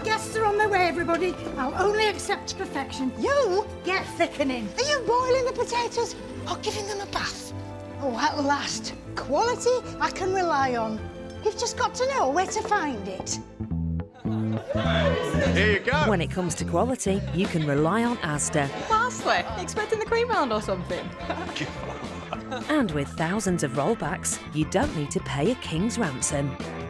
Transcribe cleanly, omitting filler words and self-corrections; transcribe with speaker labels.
Speaker 1: guests are on their way, everybody. I'll only accept perfection.
Speaker 2: You?
Speaker 1: Get thickening.
Speaker 2: Are you boiling the potatoes or giving them a bath? Oh, at last. Quality I can rely on. You've just got to know where to find it.
Speaker 3: Here you go.
Speaker 4: When it comes to quality, you can rely on Asda.
Speaker 5: Parsley? Expecting the cream round or something?
Speaker 4: And with thousands of rollbacks, you don't need to pay a king's ransom.